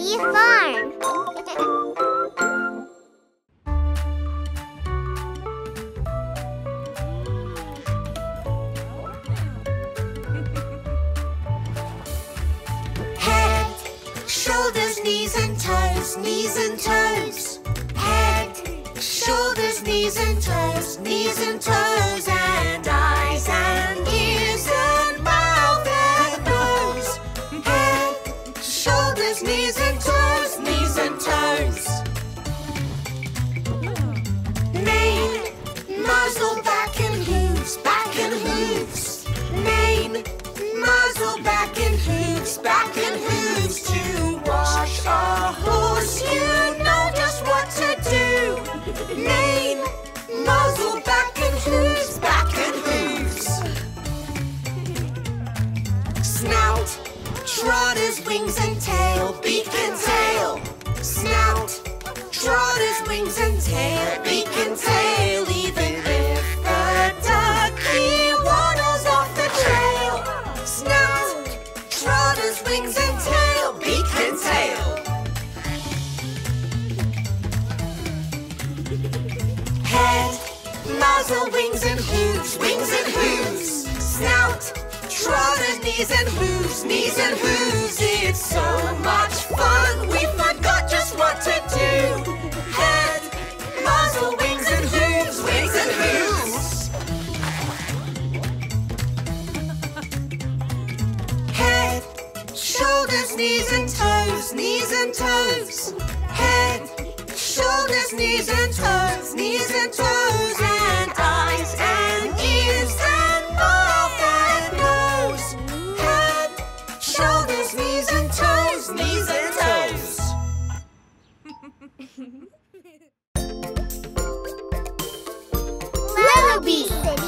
City Farm. Head, shoulders, knees and toes, knees and toes. Head, shoulders, knees and toes, knees and toes, and eyes and ears and mouth and nose. Head, shoulders, knees and toes, knees and toes. Mane, muzzle, back and hooves, back and hooves. Mane, muzzle, back and hooves, back and hooves. To wash a horse, you know just what to do. Mane, muzzle, back and hooves, back and hooves. Snout, trotters, wings and tail, beak and tail. Snout, trotters, wings and tail, beak and tail. Even if the ducky waddles off the trail. Snout, trotters, wings and tail, beak and tail. Head, muzzle, wings and hooves, wings and hooves. Snout, trotters, knees and hooves, knees and hooves. It's so much fun, we forgot just what to do. Head, muzzle, wings and hooves, wings and hooves. Head, shoulders, knees and toes, knees and toes. Head, shoulders, knees and toes, knees and toes, and eyes and ears and mouth and nose. Head, shoulders, knees and toes, knees and toes. Lellobee City